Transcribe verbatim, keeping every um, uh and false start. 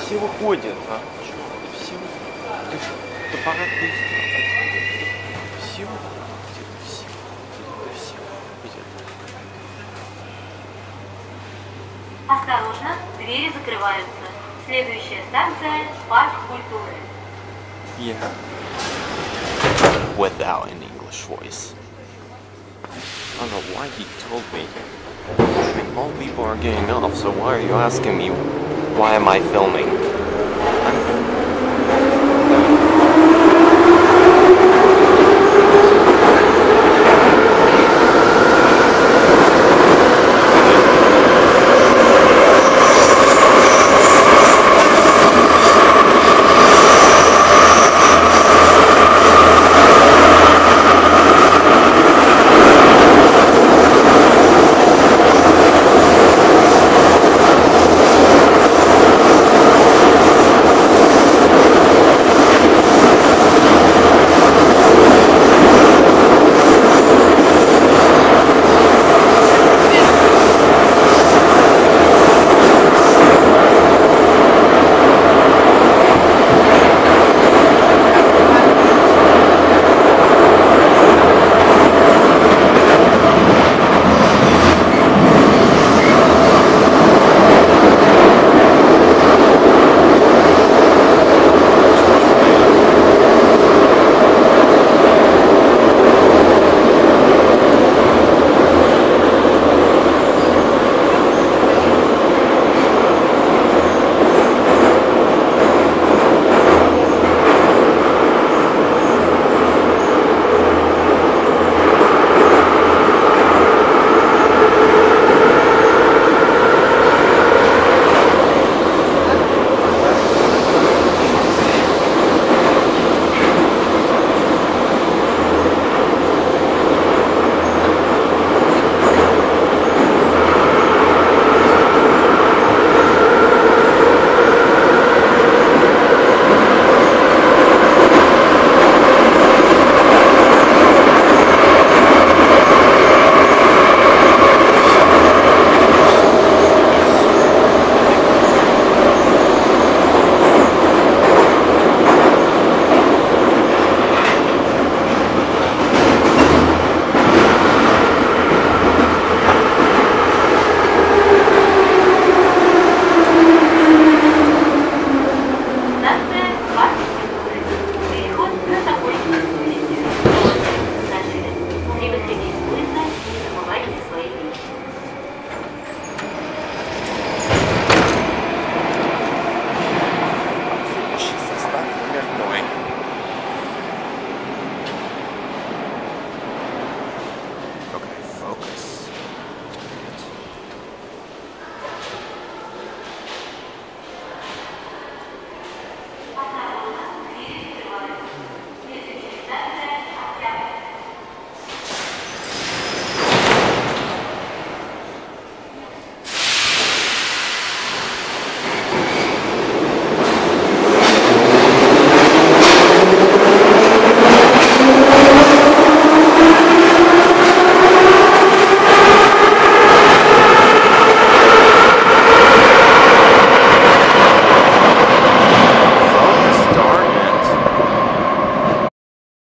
Все выходят, а? Все выходят. Да пора ты. Все выходят. Где-то все. Где-то все выходят. Осторожно, двери закрываются. Следующая станция – парк культуры. Yeah. Without an English voice. I don't know why he told me. I mean, all people are getting off, so why are you asking me why am I filming?